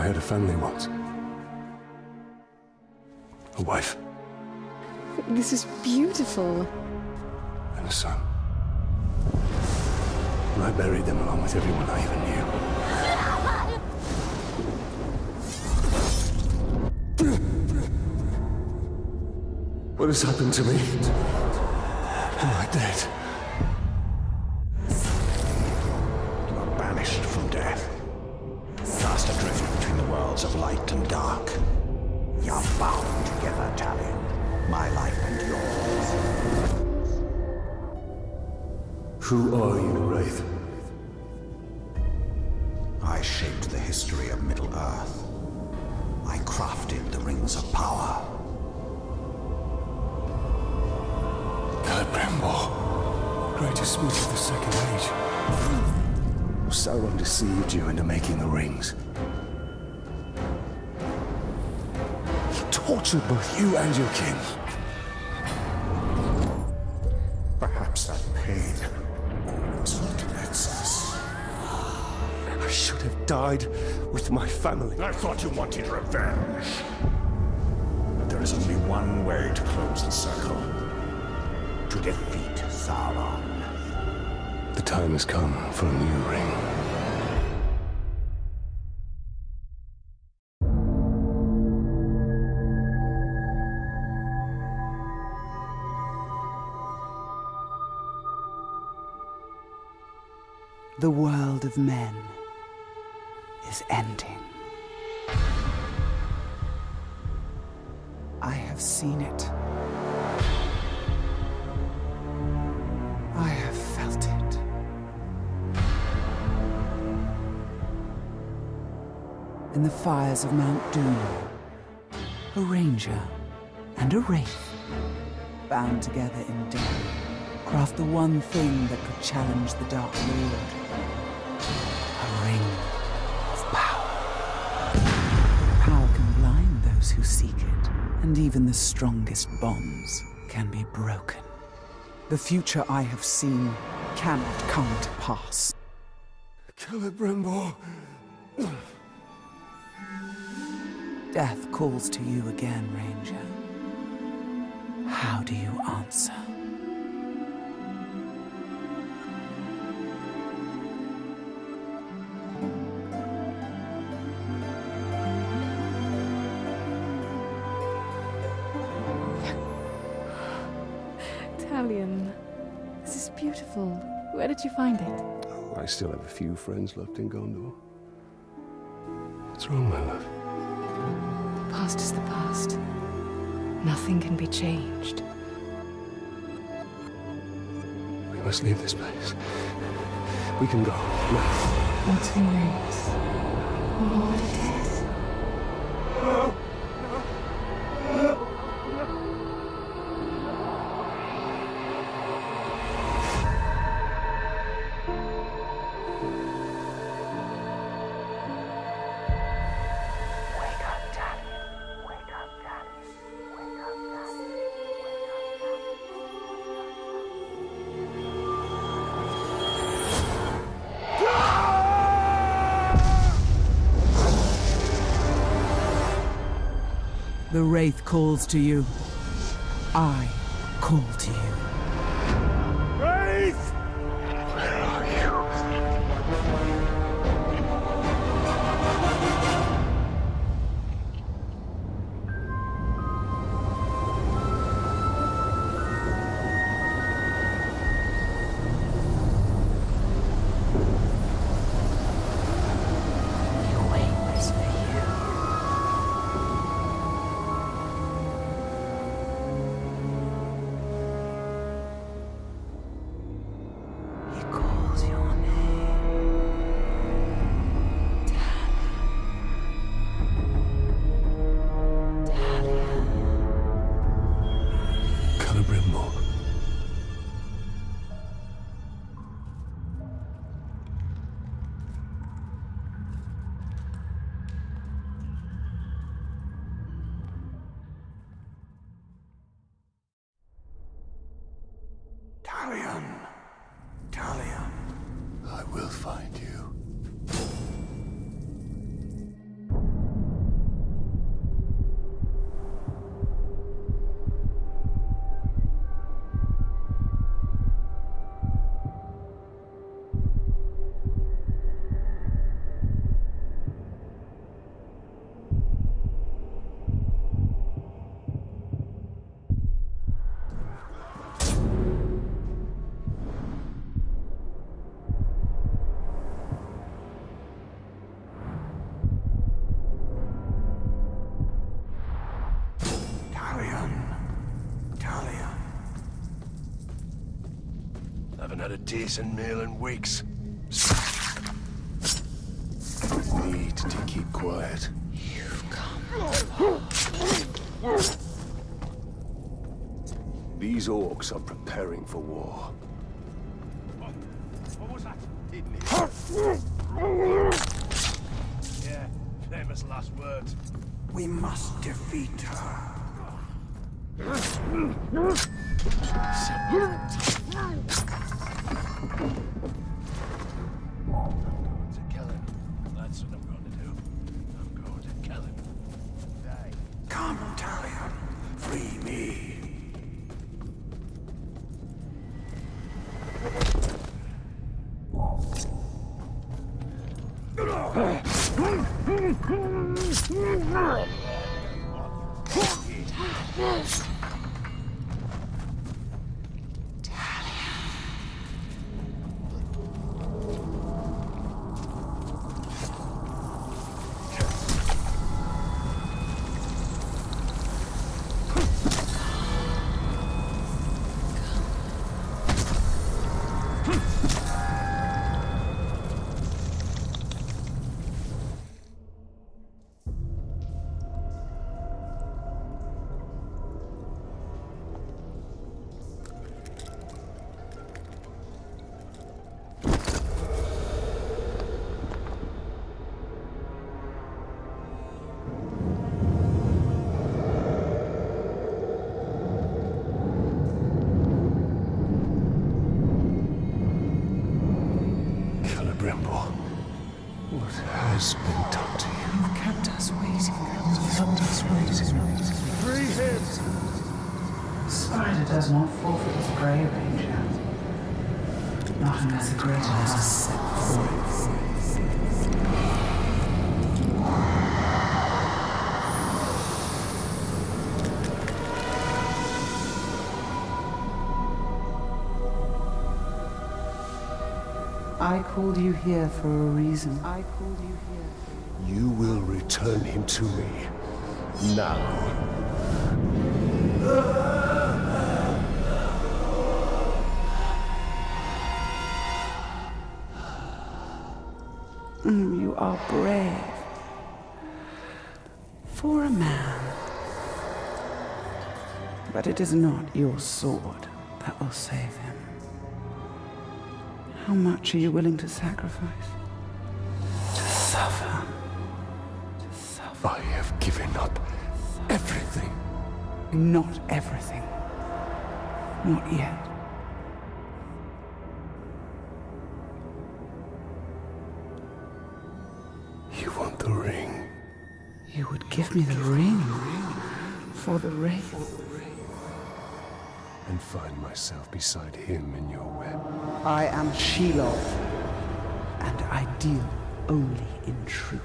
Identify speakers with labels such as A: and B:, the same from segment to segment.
A: I had a family once. A wife.
B: This is beautiful.
A: And a son. And I buried them along with everyone I even knew. What has happened to me? Am I dead?
C: You are banished from death. Cast adrift between the worlds of light and dark. You are bound together, Talion. My life and yours.
A: Who are you, Wraith?
C: I shaped the history of Middle-earth. I crafted the Rings of Power.
A: Celebrimbor, greatest smith of the Second Age. Sauron deceived you into making the rings. He tortured both you and your kin.
C: Perhaps that pain is what connects us.
A: I should have died with my family.
C: I thought you wanted revenge. But there is only one way to close the circle. To defeat Sauron.
A: The time has come for a new ring.
D: The world of men is ending. I have seen it. I have felt it. In the fires of Mount Doom, a ranger and a wraith, bound together in death, craft the one thing that could challenge the Dark Lord. A ring of power. Power can blind those who seek it, and even the strongest bonds can be broken. The future I have seen cannot come to pass.
A: Celebrimbor.
D: Death calls to you again, Ranger. How do you answer?
B: Talion, this is beautiful. Where did you find it?
A: Oh, I still have a few friends left in Gondor. What's wrong, my love?
B: The past is the past. Nothing can be changed.
A: We must leave this place. We can go now.
B: What's in rings? What it is?
D: The Wraith calls to you. I call to you.
A: Wraith! Where are you?
C: Talion. Talion.
A: I will find you. had a decent meal in weeks. Need to keep quiet.
B: You've come.
A: These orcs are preparing for war.
E: What was that? Yeah, famous last words.
C: We must defeat her.
E: To kill him. That's what I'm going to do. I'm going to kill him. Die.
C: Come, Talion. Free me.
A: Celebrimbor, what has been done to you?
D: You've kept us waiting.
E: Free him!
D: Spider does not forfeit his prey, Ranger. Not unless a greater has set before it. I called you here for a reason.
A: You will return him to me. Now.
D: You are brave. For a man. But it is not your sword that will save him. How much are you willing to sacrifice? To suffer.
A: I have given up everything.
D: Not everything. Not yet.
A: You want the ring?
D: You would give me the ring for the wraith.
A: And find myself beside him in your web.
D: I am Shelob, and I deal only in truth.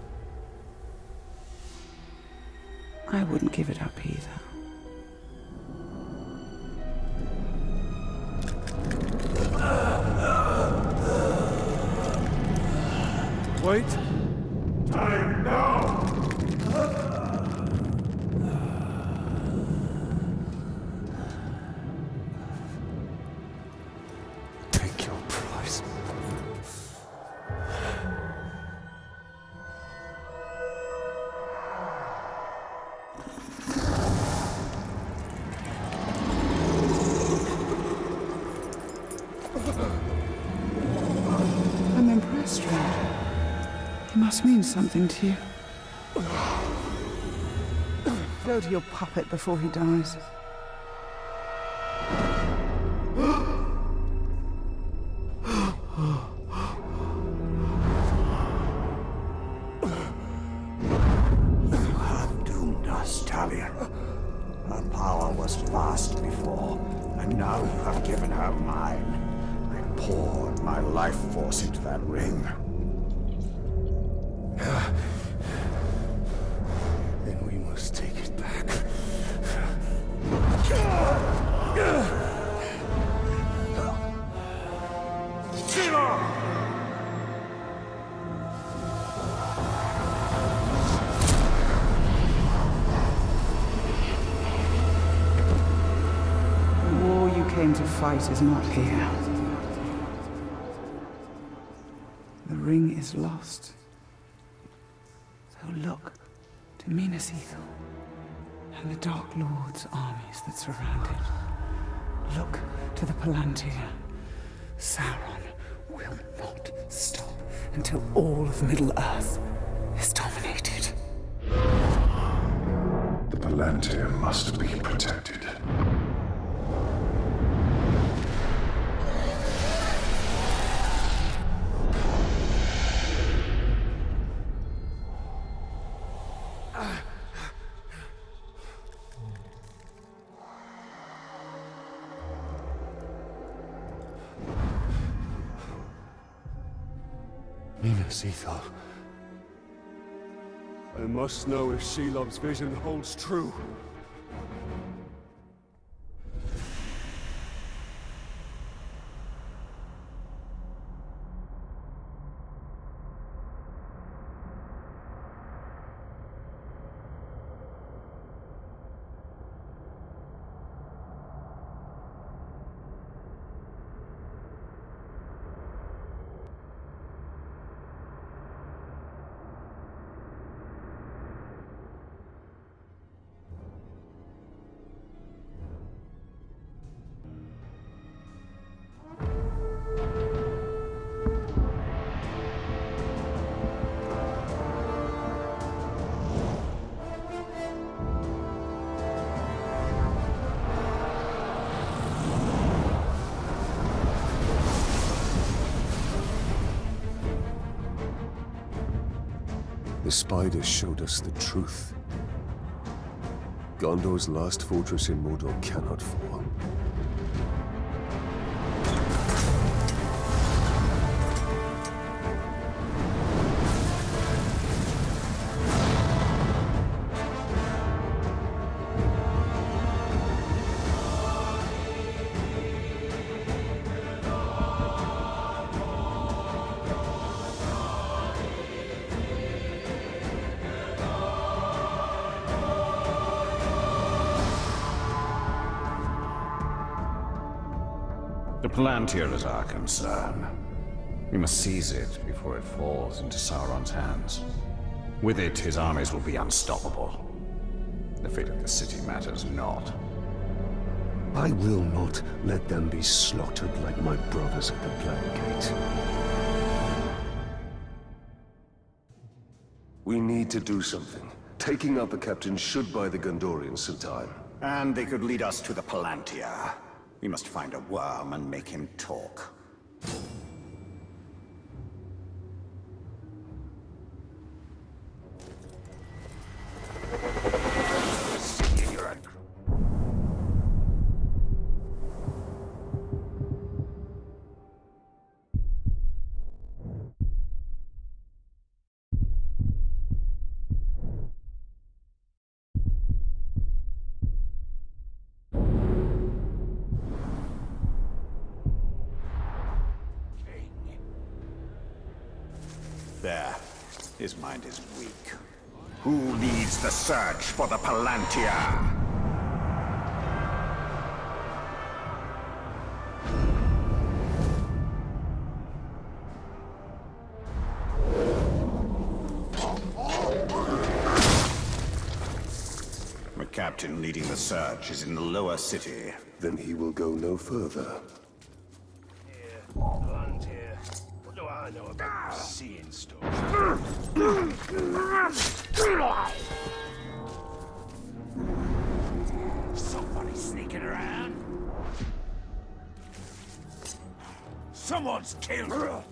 D: I wouldn't give it up either.
E: Wait. Time now!
A: Take your price.
D: I'm impressed, Ranger. He must mean something to you. Go to your puppet before he dies.
C: You have doomed us, Talion. Her power was vast before, and now you have given her mine. I poured my life force into that ring.
A: Then we must take it back.
D: The war you came to fight is not here. ring is lost. So look to Minas Ithil and the Dark Lord's armies that surround it. Look to the Palantir. Sauron will not stop until all of Middle-earth is dominated.
F: The Palantir must be protected.
A: Minas Ithil. I must know if Shelob's vision holds true. The spiders showed us the truth. Gondor's last fortress in Mordor cannot fall.
C: The Palantir is our concern. We must seize it before it falls into Sauron's hands. With it, his armies will be unstoppable. The fate of the city matters not.
A: I will not let them be slaughtered like my brothers at the Black Gate. We need to do something. Taking out the captain should buy the Gondorians some time.
C: And they could lead us to the Palantir. We must find a worm and make him talk. There. His mind is weak. Who leads the search for the Palantir? The captain leading the search is in the lower city.
A: Then he will go no further.
E: Palantir. What do I know about seeing stuff? Somebody sneaking around? Someone's killed her!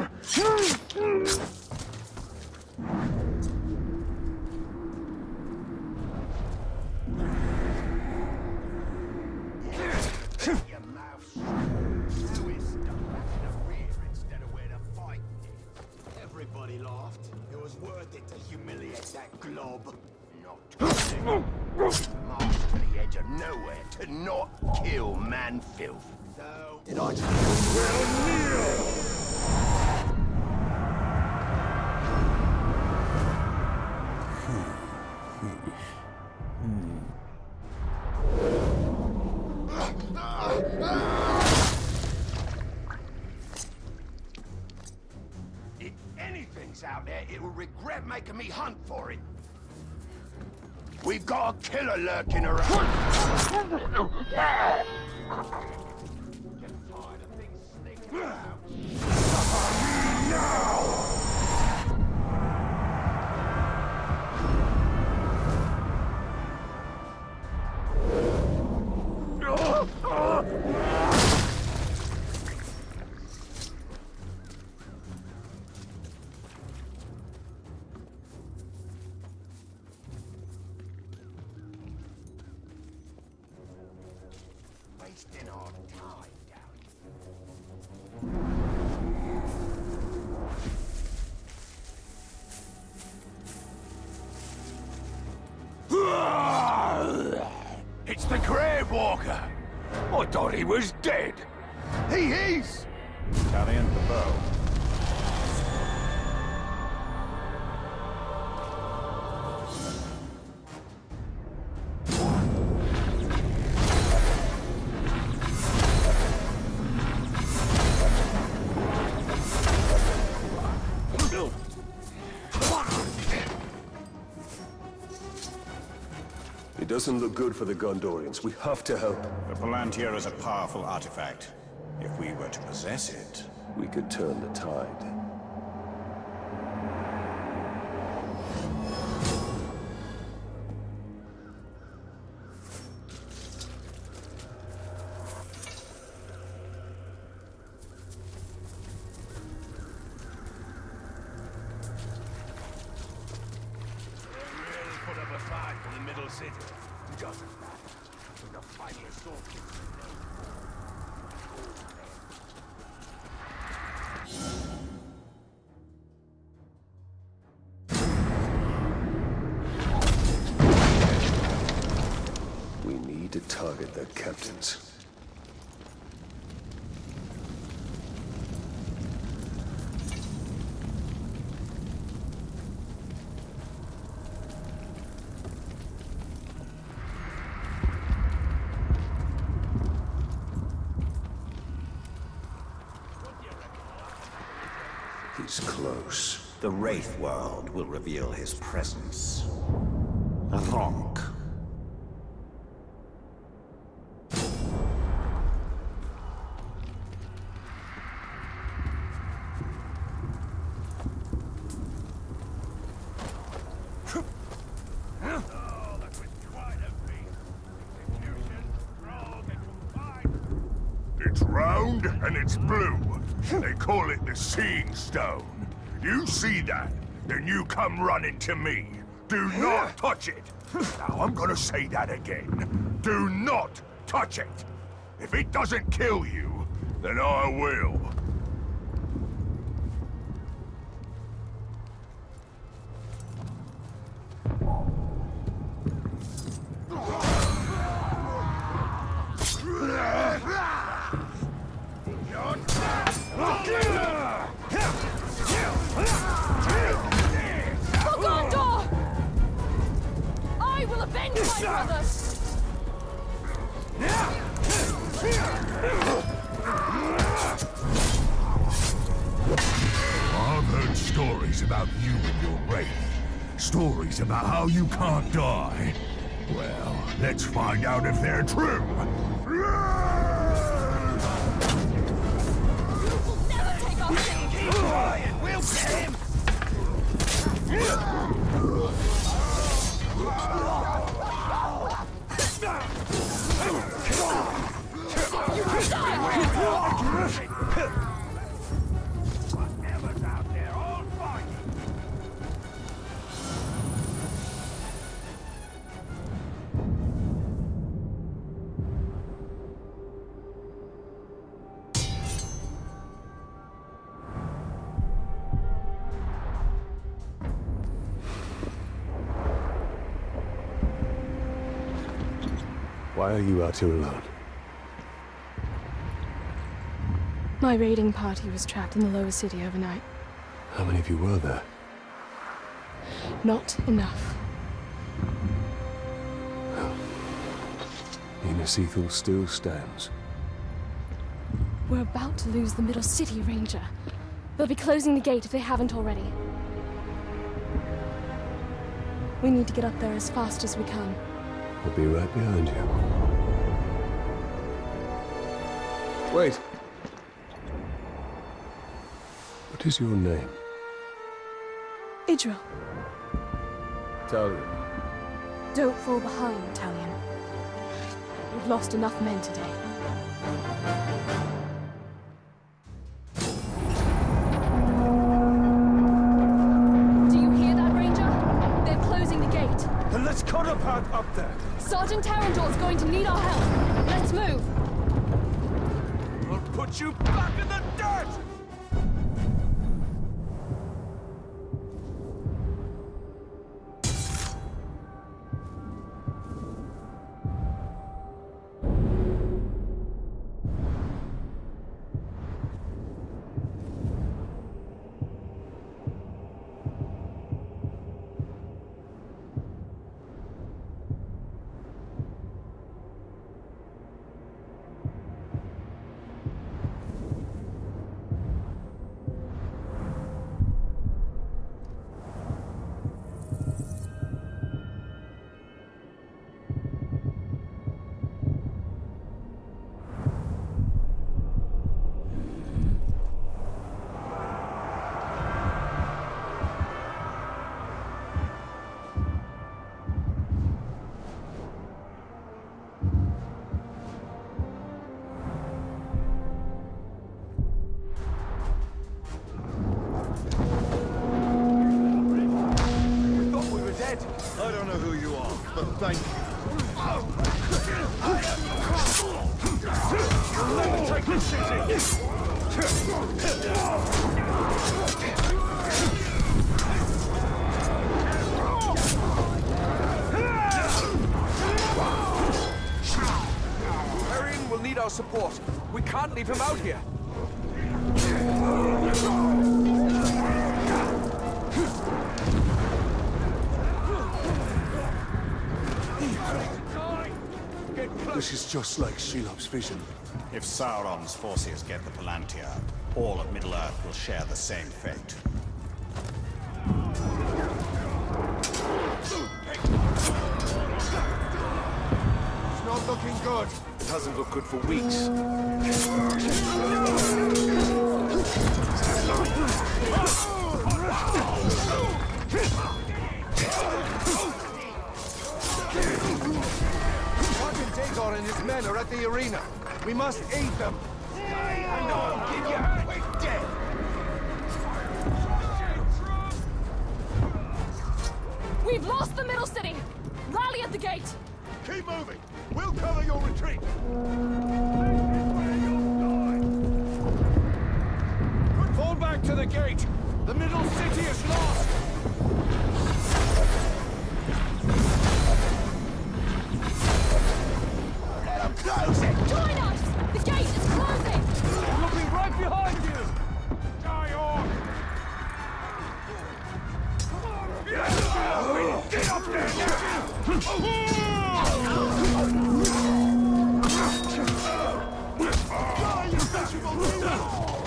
E: Your mouth shut. Do it stuck back in the rear instead of where the fight is. Everybody laughed. It was worth it to humiliate that glob. Not to march to the edge of nowhere to not kill man filth. So did I just well kneel? It bandits out there, it will regret making me hunt for it. We've got a killer lurking around. Get tired of things sneaking around. Now! Wasting our time down here. It's the Grave Walker. I thought he was dead. He is.
C: Talion the bow.
A: It doesn't look good for the Gondorians. We have to help.
C: The Palantir is a powerful artifact. If we were to possess it,
A: We could turn the tide.
E: Put up a fight for the middle city. Doesn't matter. With the fighting soldiers.
A: We need to target their captains. He's close.
C: the Wraith world will reveal his presence. Ronk.
E: It's round and it's blue. They call it the Seeing Stone. You see that, then you come running to me. Do not touch it. Now I'm gonna say that again. Do not touch it. If it doesn't kill you, then I will.
B: For Gondor! I will avenge my brother!
E: I've heard stories about you and your wraith. Stories about how you can't die. Well, let's find out if they're true.
B: You will never take our city!
E: Keep quiet, we'll get him! Whatever's out there, I'll find you.
A: Why are you out here alone?
B: My raiding party was trapped in the lower city overnight.
A: How many of you were there?
B: Not enough.
A: Minas Ithil still stands.
B: We're about to lose the middle city, Ranger. They'll be closing the gate if they haven't already. We need to get up there as fast as we can.
A: I'll be right behind you. Wait! What is your name?
B: Idril.
A: Talion.
B: Don't fall behind, Talion. We've lost enough men today. Do you hear that, Ranger? They're closing the gate.
E: Then let's cut a path up there.
B: Sergeant Tarandor's going to need our help. Let's move.
E: We'll put you back in the dirt!
C: I don't know who you are, but thank you.
E: You'll never take this city! Arian will need our support. We can't leave him out here.
A: This is just like Shelob's vision.
C: If Sauron's forces get the Palantir, all of Middle-earth will share the same fate.
E: It's not looking good.
A: It hasn't looked good for weeks.
E: Gondorian and his men are at the arena. We must aid them. I know, get your halfway dead.
B: We've lost the middle city. Rally at the gate.
E: Keep moving. We'll cover your retreat. Fall back to the gate. The middle city is lost.
B: Close it! Join us! The gate is closing!
E: We'll be right behind you! Die on! Get up there now! Die, you miserable demon!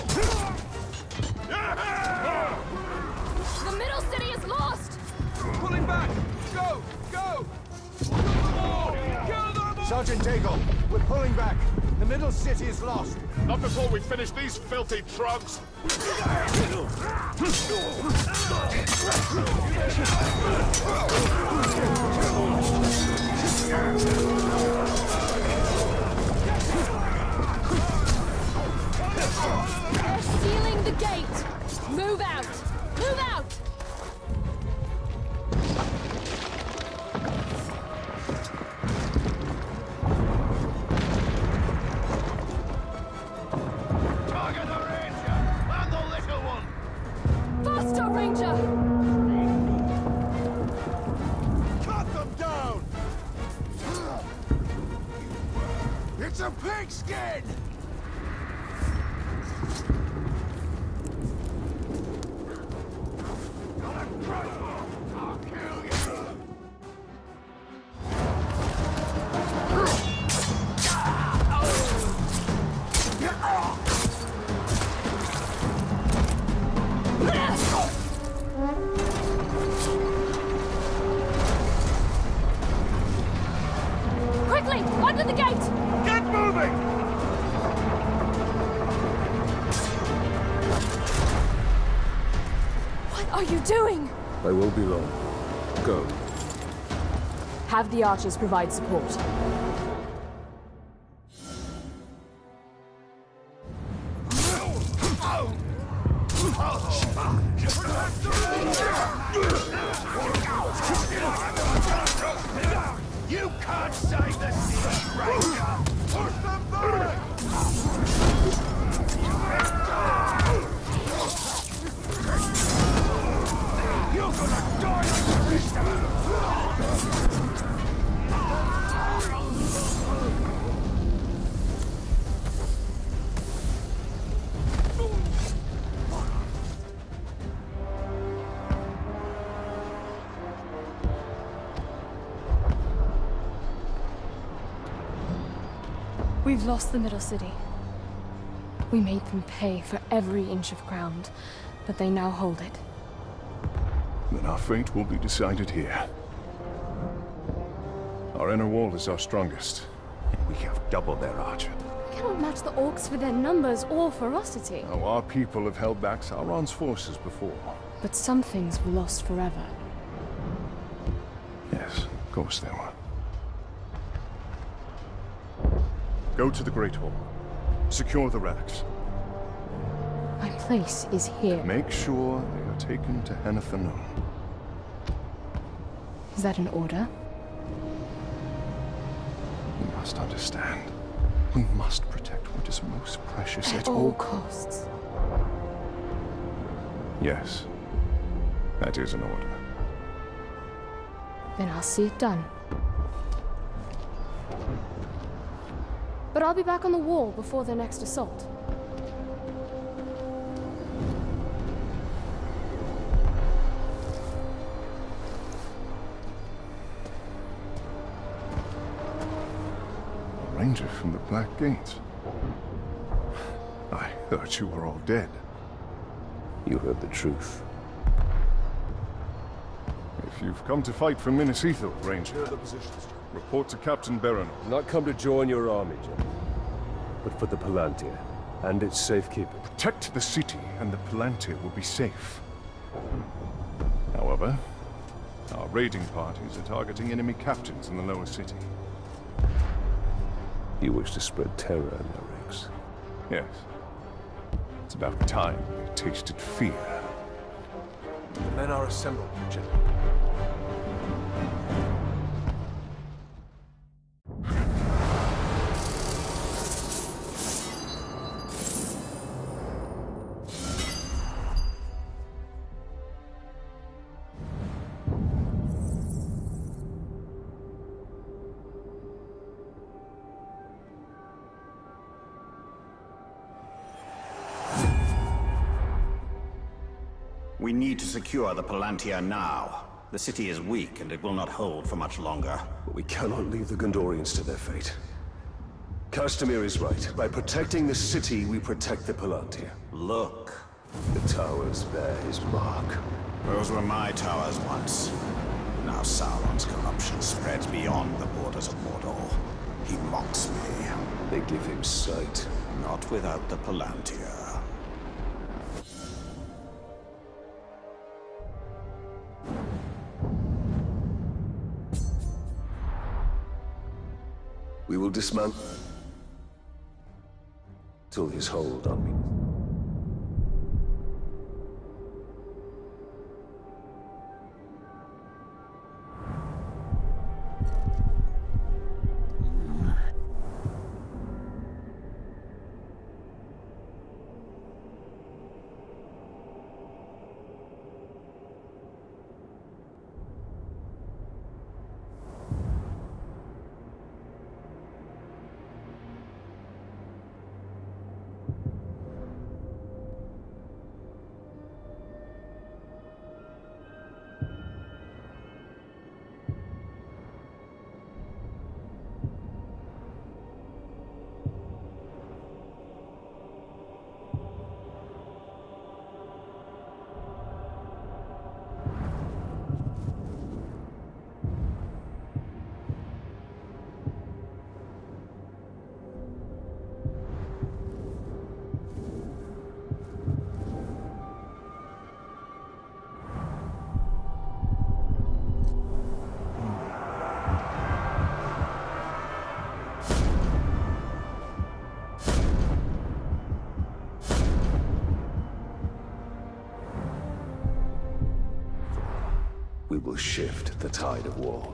B: The middle city is lost!
E: Pulling back! Go! Go! Kill them all! Kill them all! Sergeant Daigle, we're pulling back. The middle city is lost.
G: Not before we finish these filthy trugs.
B: They're sealing the gate! Move out! Move out!
E: Target the Ranger and the little one!
B: Faster, Ranger!
E: Cut them down! It's a pigskin! I'll kill you!
B: Under the gate!
G: Get moving!
B: What are you doing?
A: I won't be long. Go.
B: Have the archers provide support.
E: You can't save the city, Ranger! Push them back! You're gonna die like the rest of them!
B: We've lost the Middle City. We made them pay for every inch of ground, but they now hold it.
F: Then our fate will be decided here. Our inner wall is our strongest. We have double their archer.
B: We cannot match the orcs for their numbers or ferocity.
F: Now, our people have held back Sauron's forces before.
B: But some things were lost forever.
F: Yes, of course they were. Go to the Great Hall. Secure the relics.
B: My place is here.
F: Make sure they are taken to Henathanon.
B: Is that an order?
F: You must understand. We must protect what is most precious
B: At all costs.
F: Yes. That is an order.
B: Then I'll see it done. But I'll be back on the wall before their next assault.
F: A ranger from the Black Gate. I thought you were all dead.
A: You heard the truth.
F: If you've come to fight for Minas Ithil, Ranger, report to Captain Baron.
A: Not come to join your army, General, but for the Palantir and its safekeeping.
F: Protect the city, and the Palantir will be safe. However, our raiding parties are targeting enemy captains in the lower city.
A: You wish to spread terror in their ranks.
F: Yes. It's about time we tasted fear.
A: Men are assembled, General.
C: We need to secure the Palantir now. The city is weak, and it will not hold for much longer.
A: But we cannot leave the Gondorians to their fate. Castamir is right. By protecting the city, we protect the Palantir.
C: Look.
A: The towers bear his mark.
C: Those were my towers once. Now Sauron's corruption spreads beyond the borders of Mordor. He mocks me.
A: They give him sight.
C: Not without the Palantir.
A: We will dismount till his hold on me. we will shift the tide of war.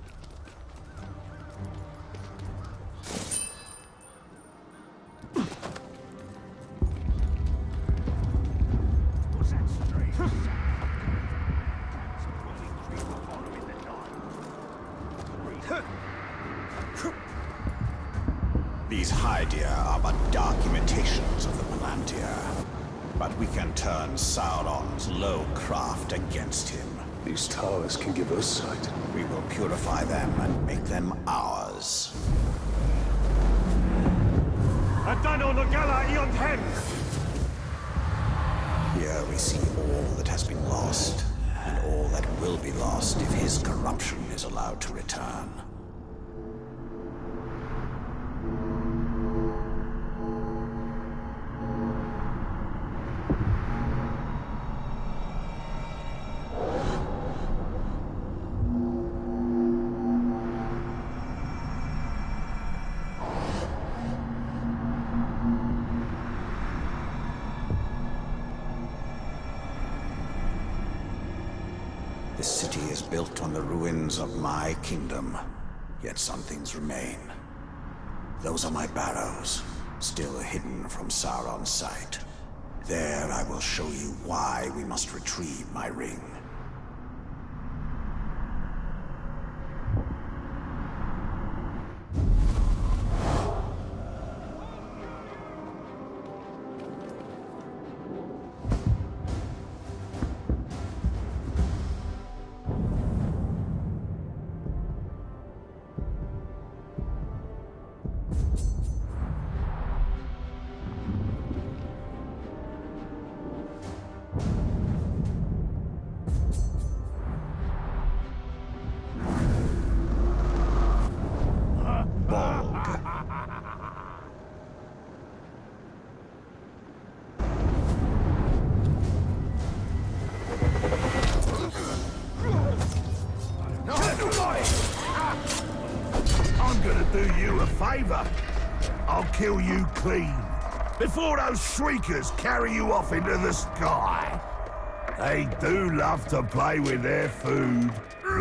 C: These Hydia are but dark imitations of the Palantir. But we can turn Sauron's low craft against him.
A: These towers can give us sight.
C: We will purify them and make them ours. Here we see all that has been lost, and all that will be lost if his corruption is allowed to return. This city is built on the ruins of my kingdom, yet some things remain. Those are my barrows, still hidden from Sauron's sight. There I will show you why we must retrieve my ring.
E: I'll kill you clean, before those shriekers carry you off into the sky. They do love to play with their food.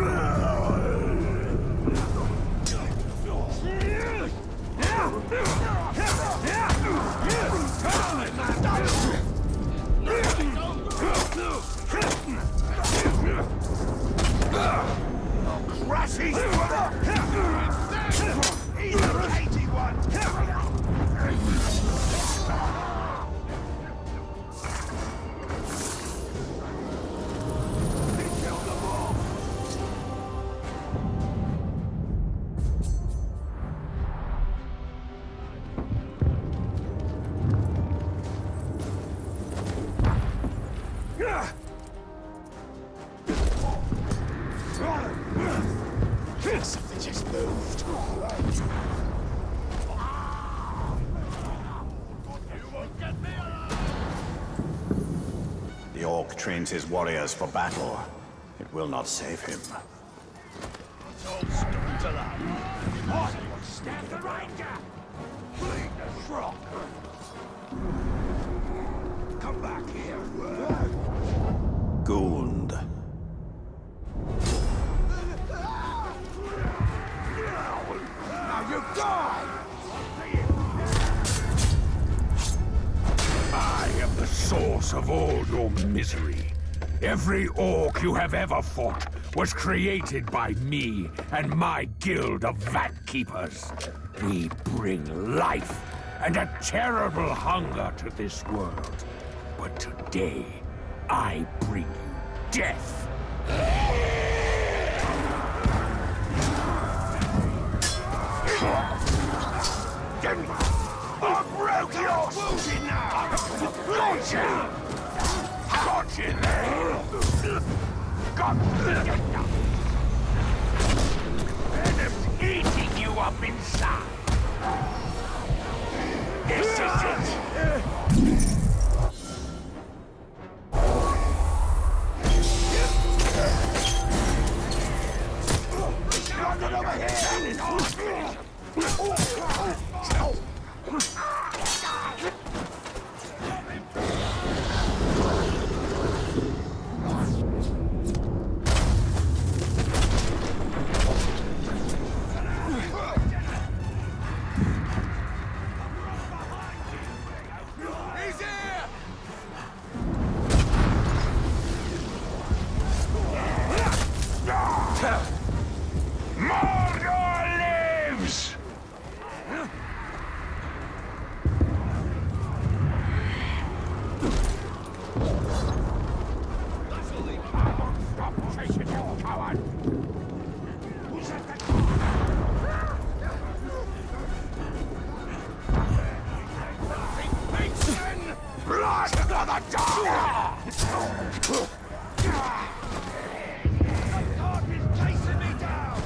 C: Something just moved. The Orc trains his warriors for battle. It will not save him.
E: Stand the ranger! Bleed the shrunk! Come back here!
C: Gund.
E: Now you die! I am the source of all your misery. Every orc you have ever fought was created by me and my guild of Vat Keepers. We bring life and a terrible hunger to this world. But today, I bring you death. I broke yours! Wounded now! Got you! Got you there! Got you! Venom's eating you up inside! This is it! Got it over here! Stop chasing you, coward! Blood for the dog! The dog is chasing me down!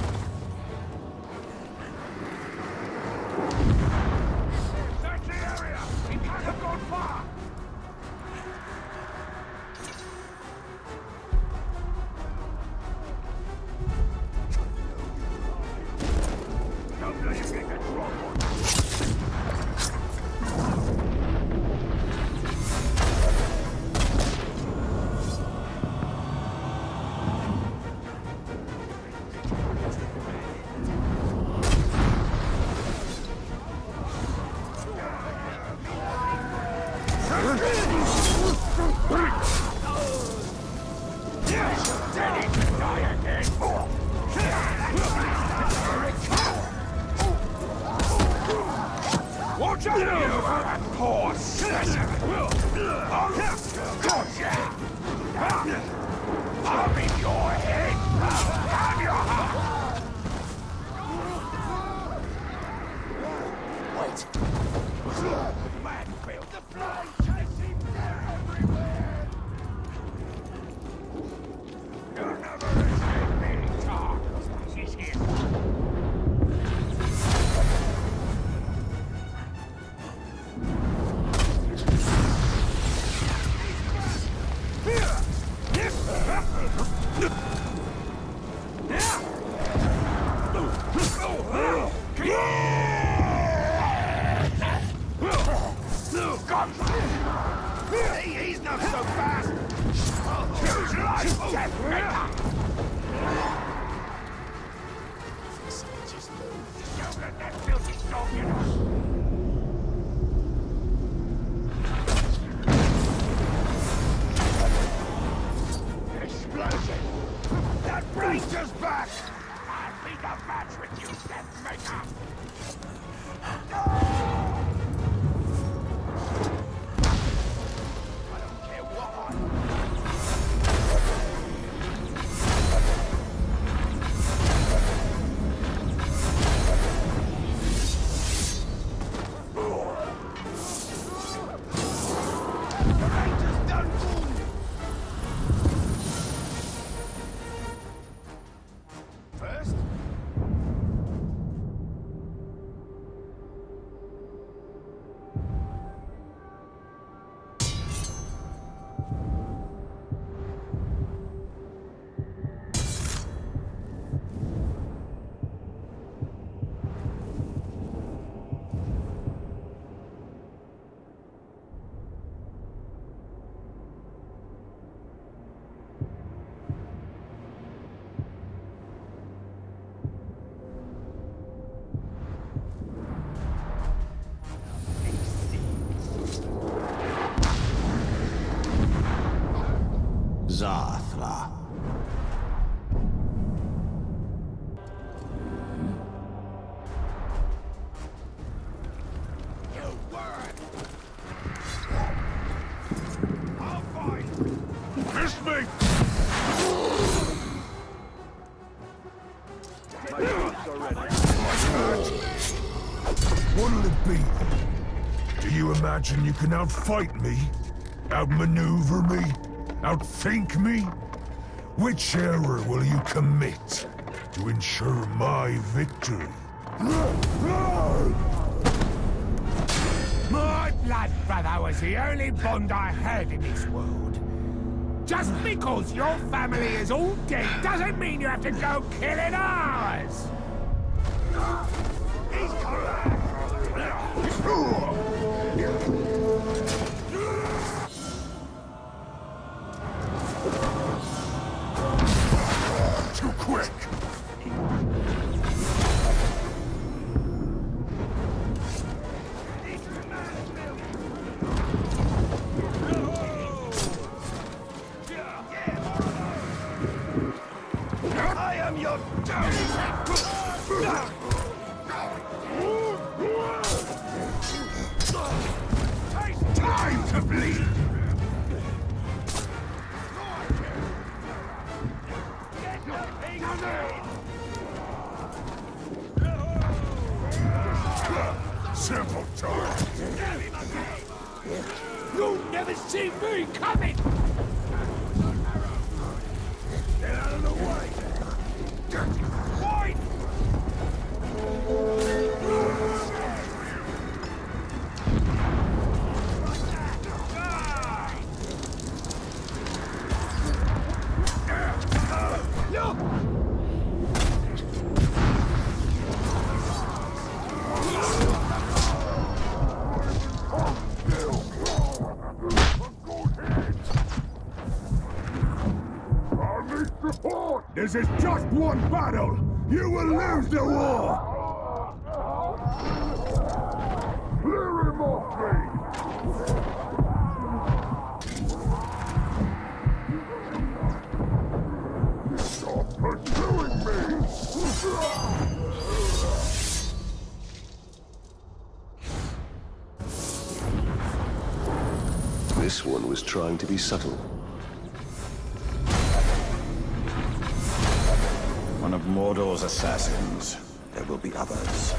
E: Search the area! He can't have gone far! Don't let him get stronghold! Watch out, you poor sinner! I'll be your head! Have your heart! Wait! Man, feel the blood chasing everywhere! You'll never escape me, Tar! She's here! He's not so fast! Choose life, death maker! Just move. Don't let that filthy dog get us! Explosion! That ranger's back! I'll be the match with you, death maker!
C: Zathra.
E: You word! I'll fight! Miss me!
H: What'll it be? Do you imagine you can outfight me? Outmaneuver me? Outthink me? Which error will you commit to ensure my victory?
E: My blood brother was the only bond I had in this world. Just because your family is all dead doesn't mean you have to go killing ours! He's correct!
H: Too quick!
E: I am your time to bleed! You'll never see me coming! Get out of the way! Fight!
H: This is just one battle! You will lose the war! Clear him off me! Stop pursuing me!
A: This one was trying to be subtle.
C: One of Mordor's assassins. There will be others.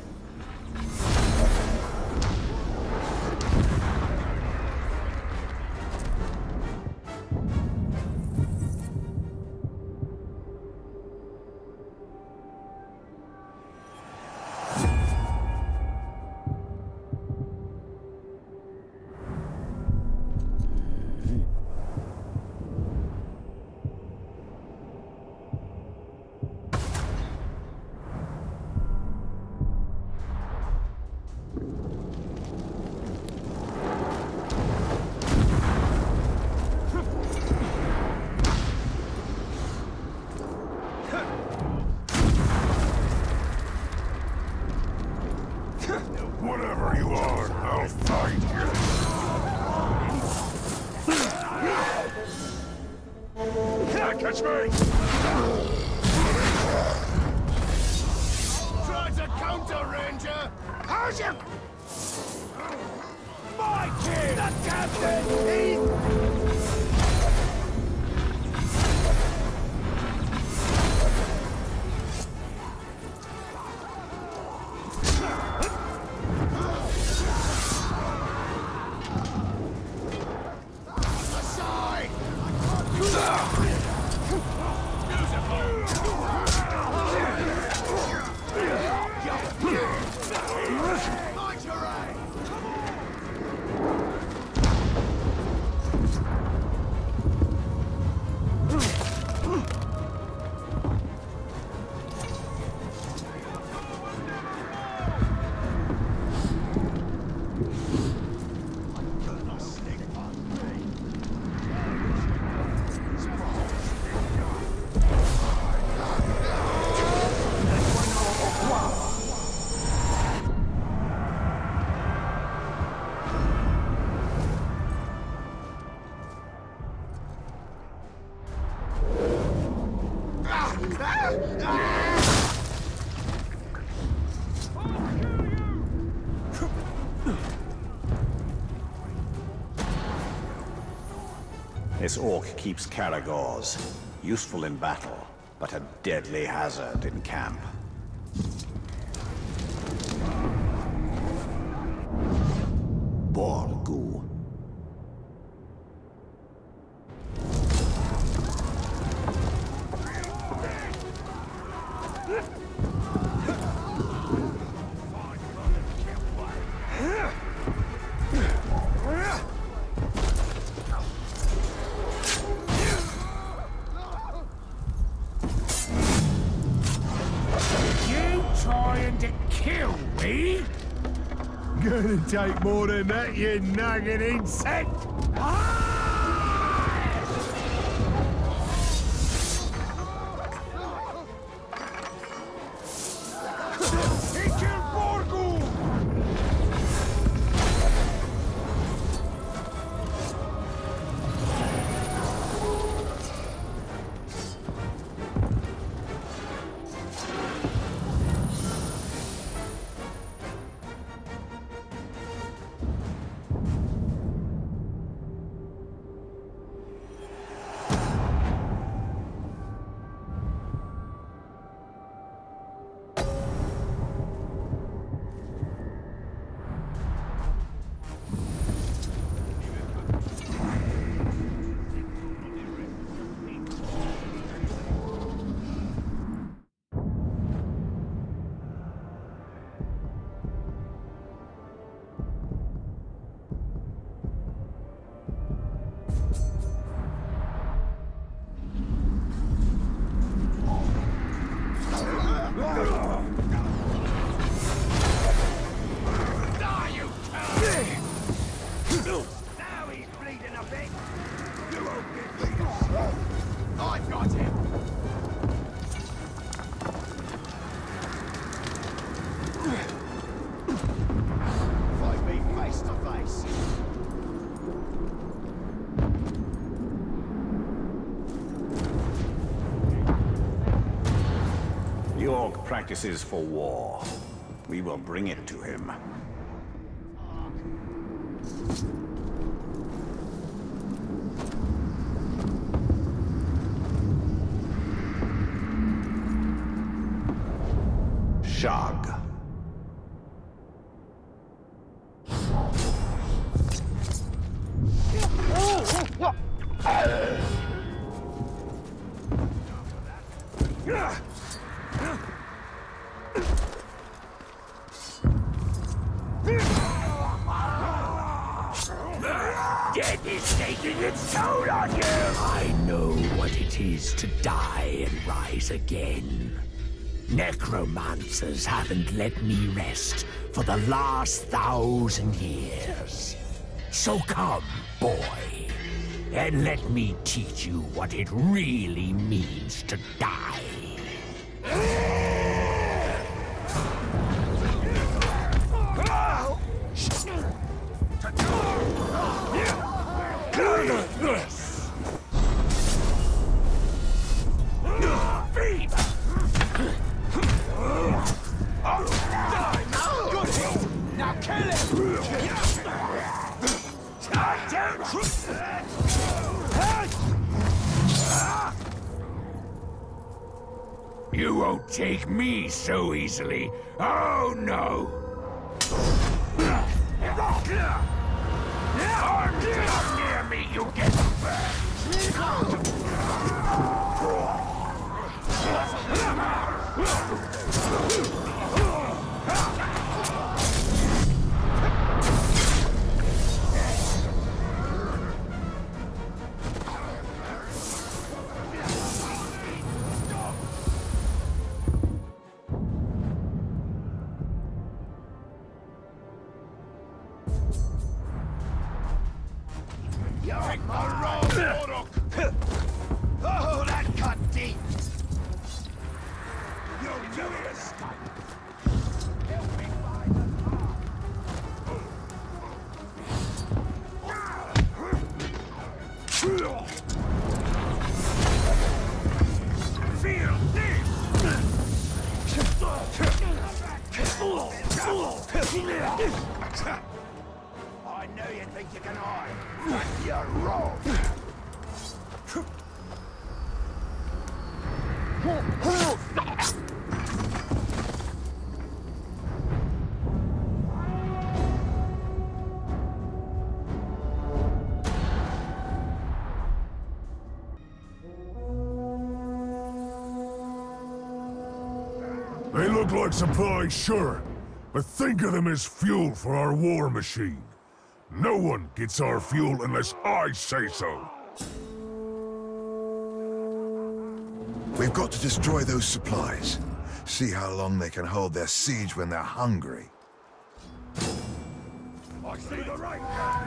H: Whatever you are, I'll find you! Can't catch me!
E: Try to counter, Ranger! How's you? My kid! The captain!
C: This orc keeps Caragors. Useful in battle, but a deadly hazard in camp. Borgu.
H: Gonna take more than that, you nagging insect!
C: orc practices for war. We will bring it to him. Shag.
I: Death is taking its toll on you! I know what it is to die and rise again. Necromancers haven't let me rest for the last 1,000 years. So come, boy, and let me teach you what it really means to die.
E: Now kill him!
I: You won't take me so easily. Oh no! Come near me, you get burned!
E: Oh, that cut deep! You'll do it this time! Feel this! I know you think you can hide, but you're wrong!
H: They look like supplies, sure, but think of them as fuel for our war machine. No one gets our fuel unless I say so.
J: We've got to destroy those supplies. See how long they can hold their siege when they're hungry.
E: I see the right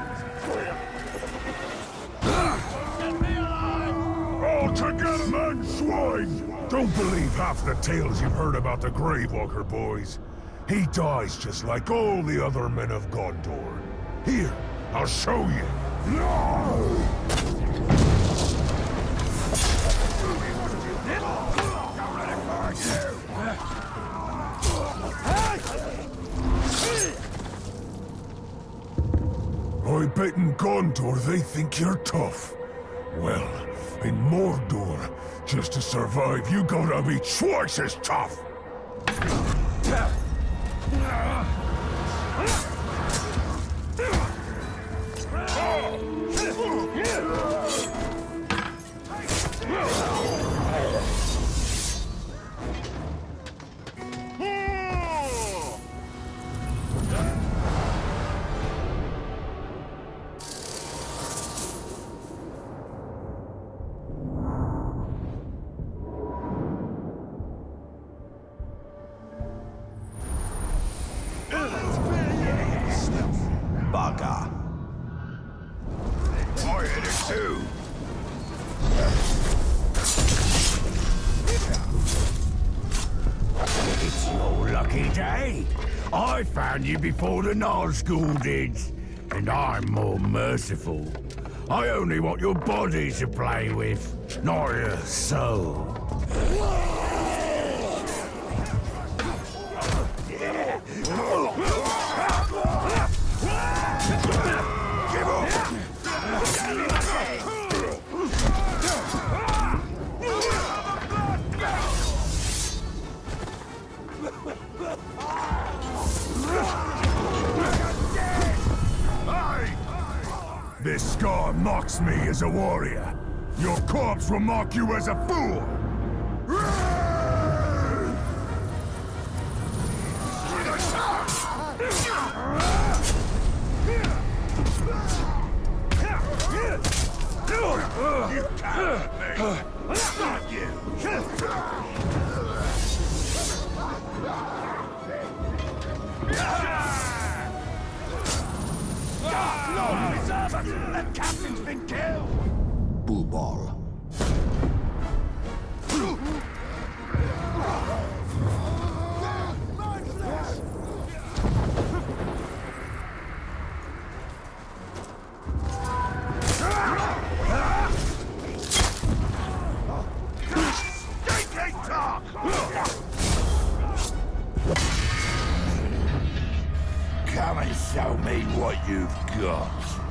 H: All together, man, swine! Don't believe half the tales you've heard about the Gravewalker, boys. He dies just like all the other men of Gondor. Here, I'll show you. No! I bet in Gondor they think you're tough. Well, in Mordor, just to survive, you gotta be twice as tough!
C: Bugger.
E: I hit it too!
I: It's your lucky day. I found you before the Nazgul did, and I'm more merciful. I only want your body to play with, not your soul.
H: scar mocks me as a warrior. Your corpse will mock you as a fool! You can't me! Fuck you!
E: Lord, preserve us! The captain's been killed!
C: Blue ball.
I: Come and show me what you've got.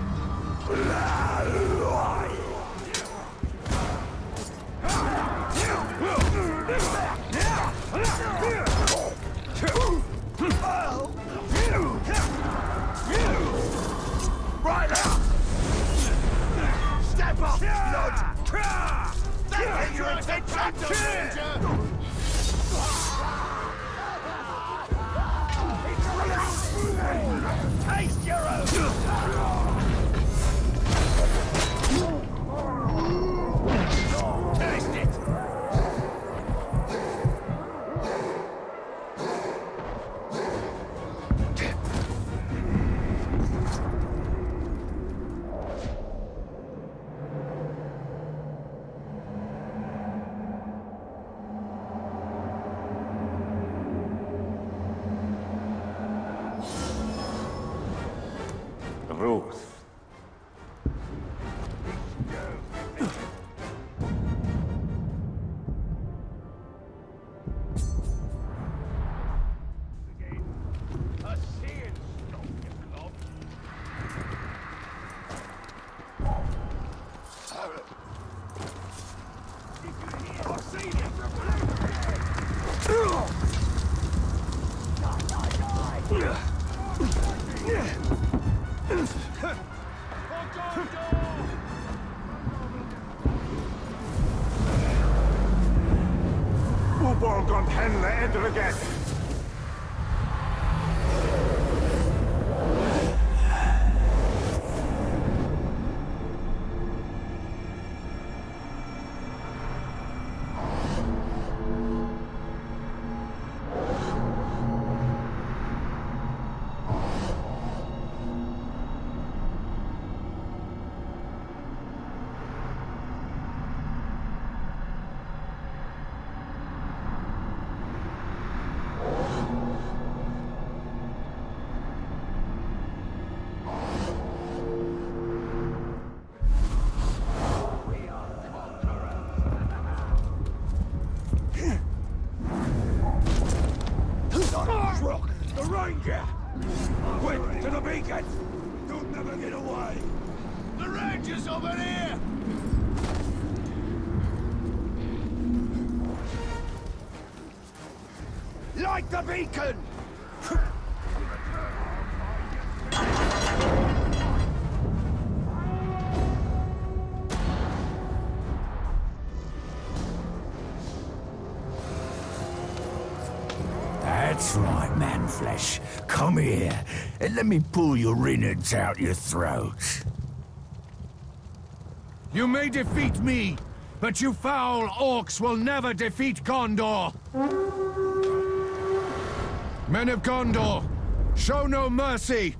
E: Right out! Step up, blood! That's your attention! Taste your own! Taste it!
A: Ruth.
E: Uborgon henle edreget! The ranger! Quick, to the beacon! You'll never get away! The ranger's over here! Light the beacon!
I: That's right, Manflesh. Come here, and let me pull your innards out your throat.
K: You may defeat me, but you foul orcs will never defeat Gondor! Men of Gondor, show no mercy!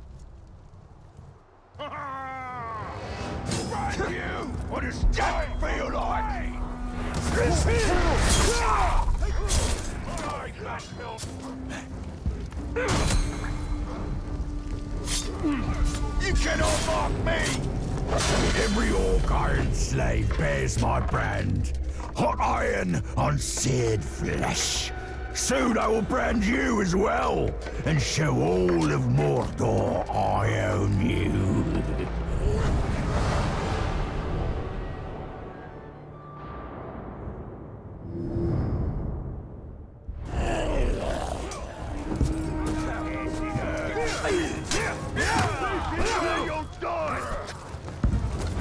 E: Right, you! What does death feel like? You cannot mock me!
I: Every orc I enslave bears my brand. Hot iron on seared flesh. Soon I will brand you as well, and show all of Mordor I own you.
E: You'll die!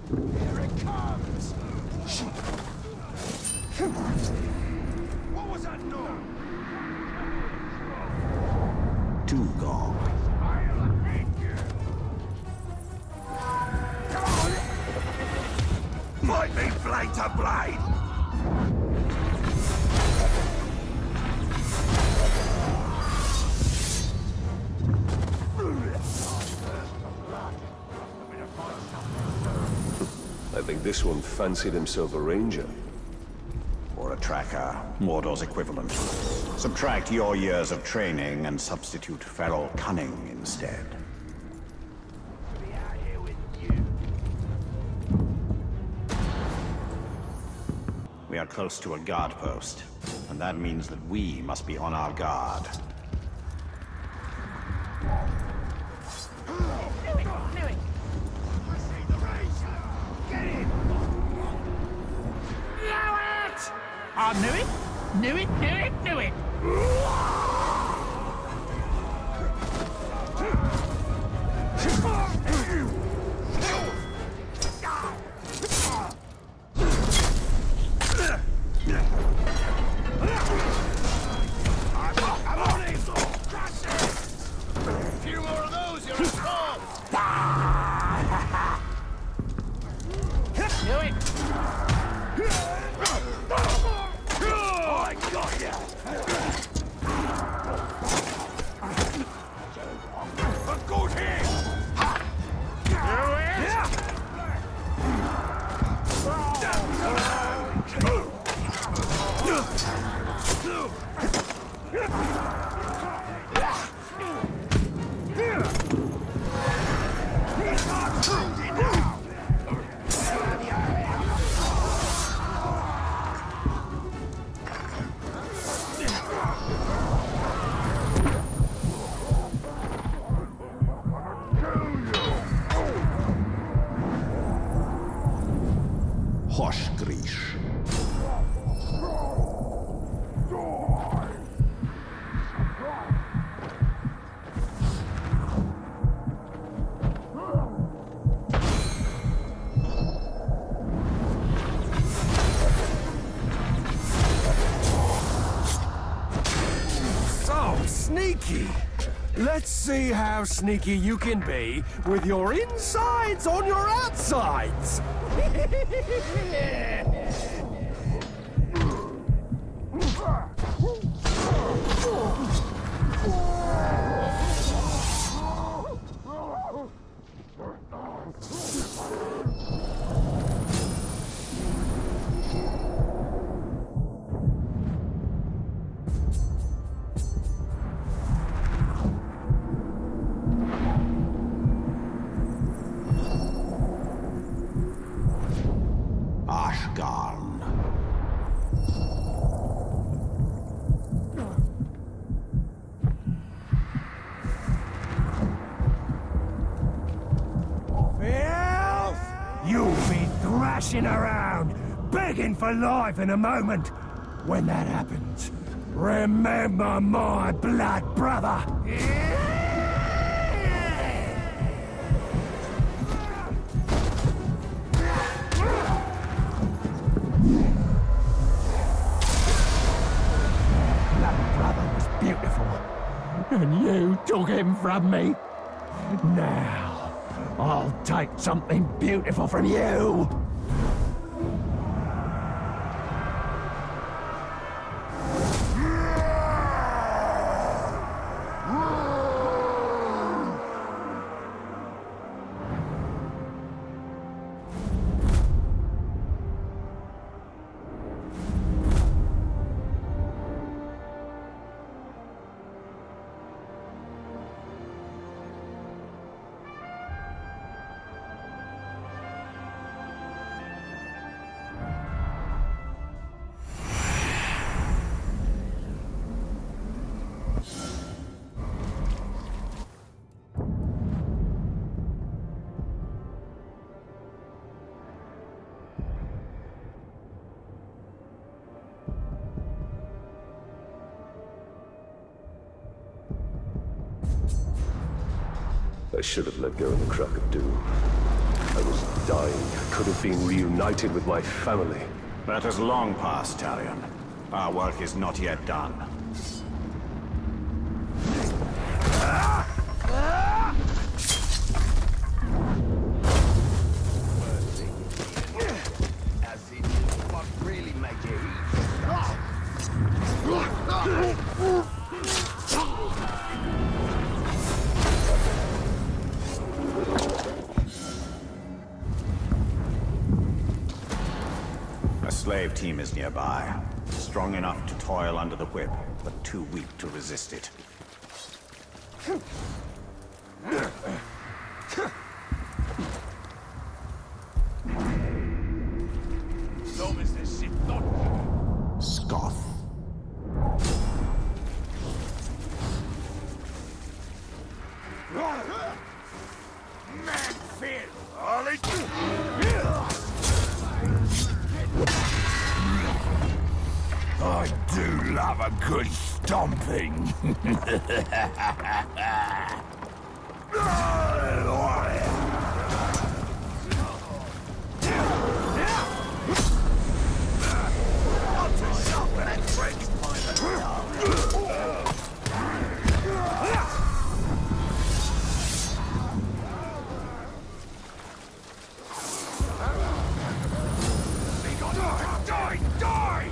E: Here it comes! What was that noise?
C: Two gone.
E: Fight me blade to blade!
A: I think this one fancied himself a ranger.
C: Or a tracker, Mordor's equivalent. Subtract your years of training and substitute feral cunning instead.
E: Be out here with you.
C: We are close to a guard post, and that means that we must be on our guard.
I: I knew it! Knew it, knew it, knew it!
E: I'm on it! Crush it! A few more of those, you're a storm!
I: Knew it!
E: I got ya! A good hit!
C: Hoshgrish.
K: So sneaky! Let's see how sneaky you can be with your insides on your outsides!
C: Ashgarn.
K: Filth! You'll be thrashing around, begging for life in a moment. When that happens, remember my blood brother. Beautiful. And you took him from me. Now, I'll take something beautiful from you.
A: I should have let go of the crack of doom. I was dying. I could have been reunited with my family.
C: That has long passed, Talion. Our work is not yet done.
E: As in, what really make you
C: A slave team is nearby. Strong enough to toil under the whip, but too weak to resist it.
E: long as this shit not
C: Scoff.
E: man fear. Ollie.
K: I do love a good stomping.
E: Die! Die!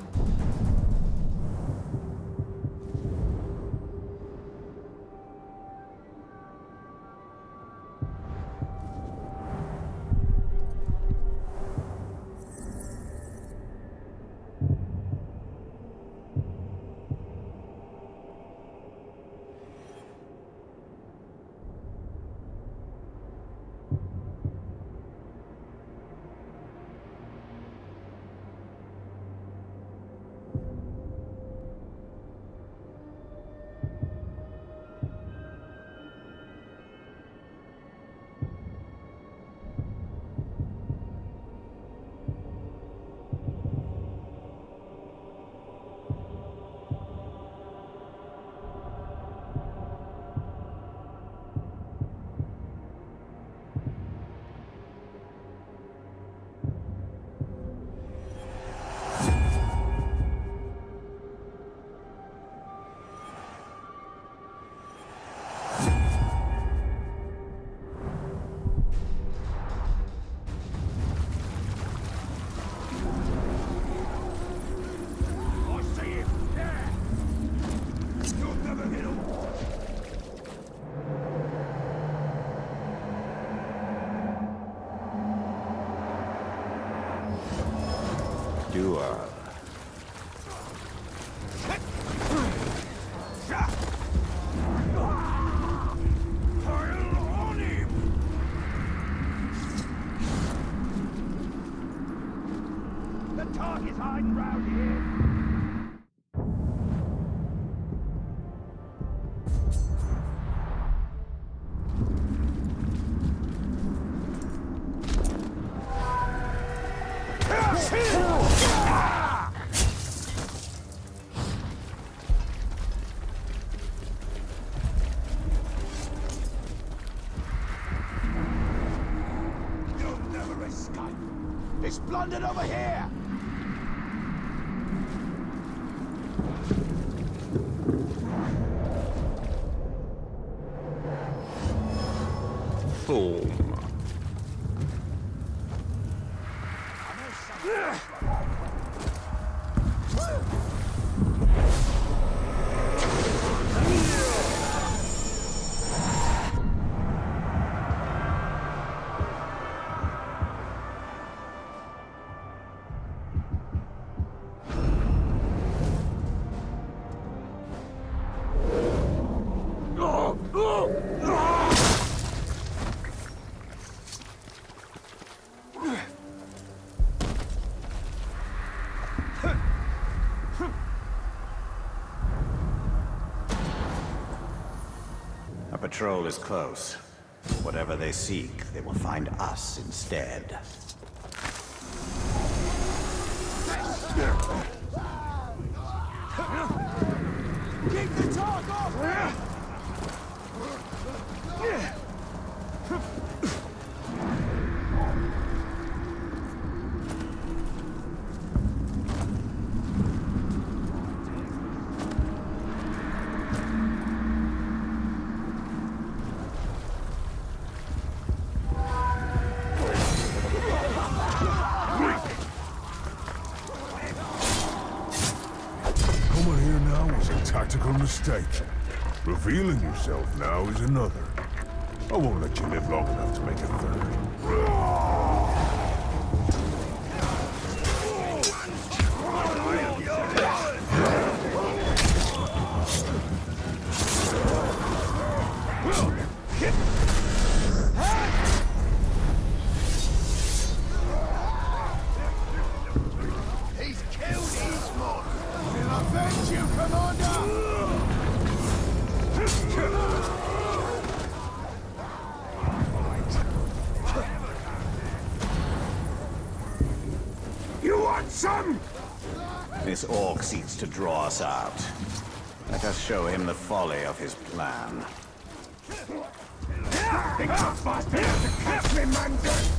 E: Target's hiding round here. You'll never escape. It's plundered over here.
C: A patrol is close. Whatever they seek, they will find us instead.
E: Keep the talk off!
H: mistake. Revealing yourself now is another. I won't let you live long enough to make a third.
E: He's killed Eastmont! We'll avenge you, Commander!
K: You want some?
C: This orc seeks to draw us out. Let us show him the folly of his plan.
K: Think you're fast enough to catch me, man?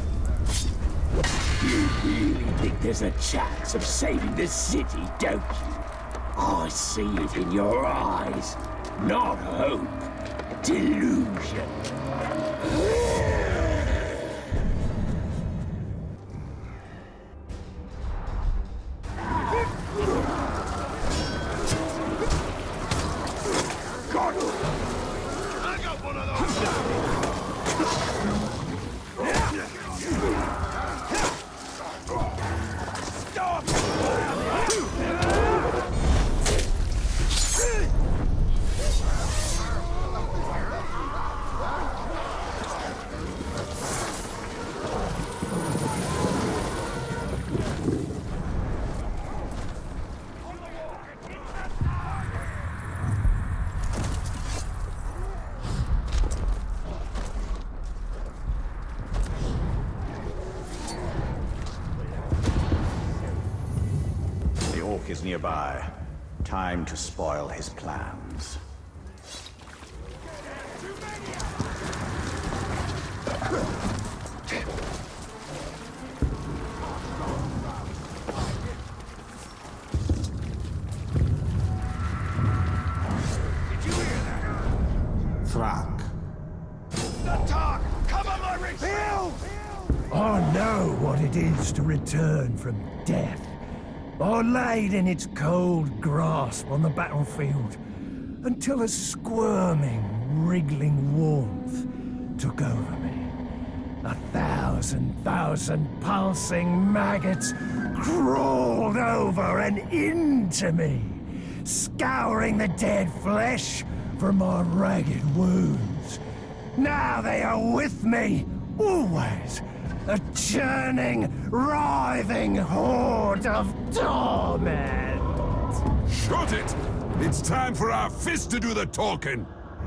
K: You really think there's a chance of saving the city, don't you? I see it in your eyes. Not hope. Delusion.
C: Is nearby. Time to spoil his plans. Thrak.
E: The talk! Cover my refill!
K: I know what it is to return from death. I laid in its cold grasp on the battlefield until a squirming, wriggling warmth took over me. 1,000 pulsing maggots crawled over and into me, scouring the dead flesh from my ragged wounds. Now they are with me, always. A churning, writhing horde of torment!
H: Shut it! It's time for our fist to do the talking!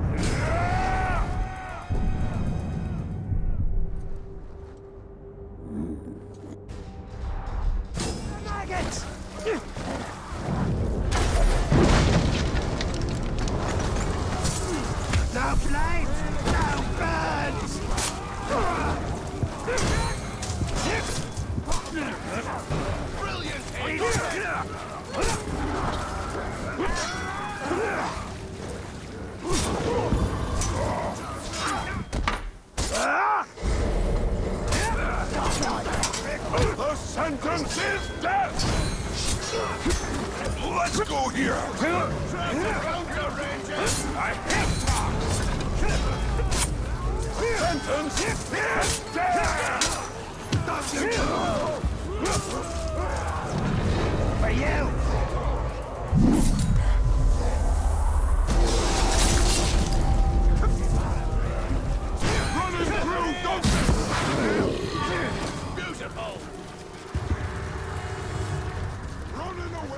K: Maggots! No flames! No burns!
H: The sentence is death! Let's go here! I have talked! Sentence is death!
K: For you!
H: Running through Duncan!
E: Beautiful!
H: Running away!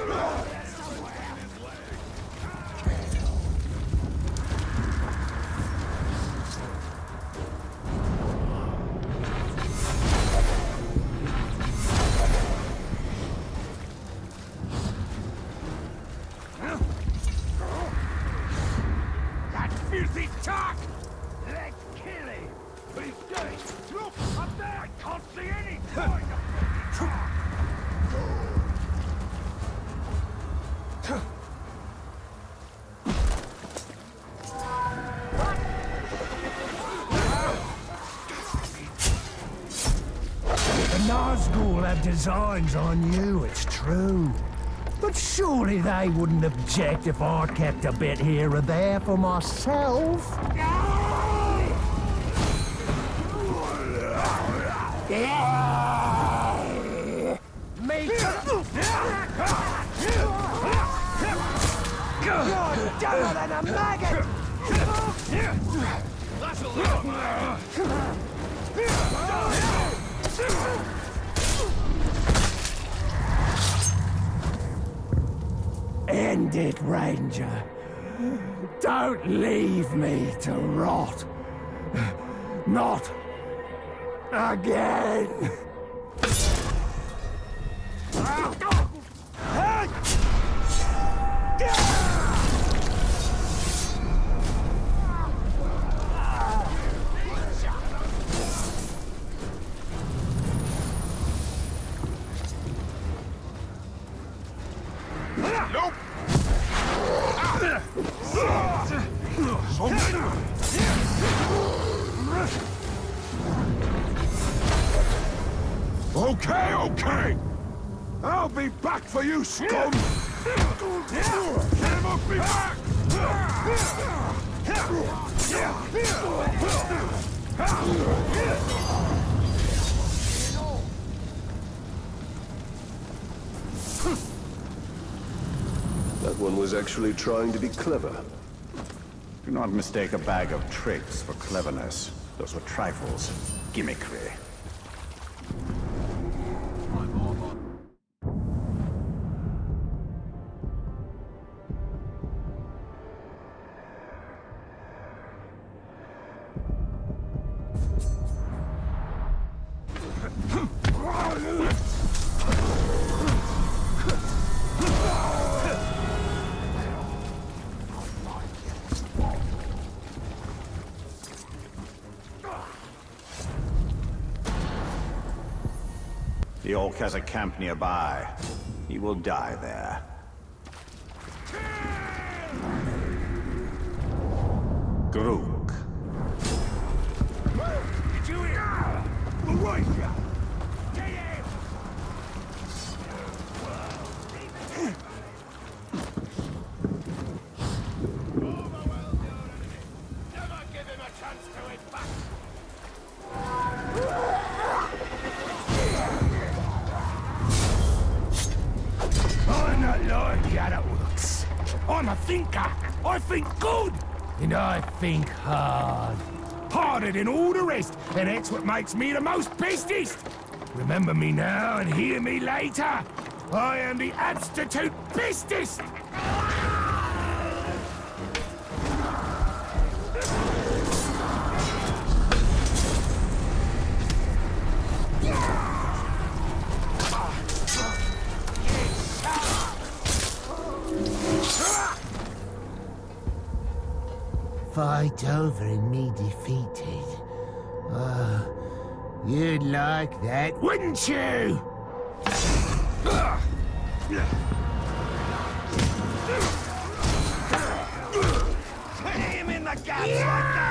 K: That filthy talk! Let's kill him! He's dead! Look, up there! I can't see any point of talk! The Nazgul have designs on you, it's true. But surely they wouldn't object if I kept a bit here or there for myself. Me too. You're dumber than a maggot! That's a little... End it, Ranger. Don't leave me to rot. Not again.
H: Okay. I'll be back for you, scum! Get him off me back!
A: That one was actually trying to be clever.
C: Do not mistake a bag of tricks for cleverness. Those were trifles. Gimmickry. The Orc has a camp nearby. He will die there. Grook.
K: Did you hear? Right here! I'm a thinker. I think good. And I think hard. Harder than all the rest. And that's what makes me the most bestest. Remember me now and hear me later. I am the absolute bestest. Fight over and me defeated. You'd like that, wouldn't you? Hit him in the guts like that!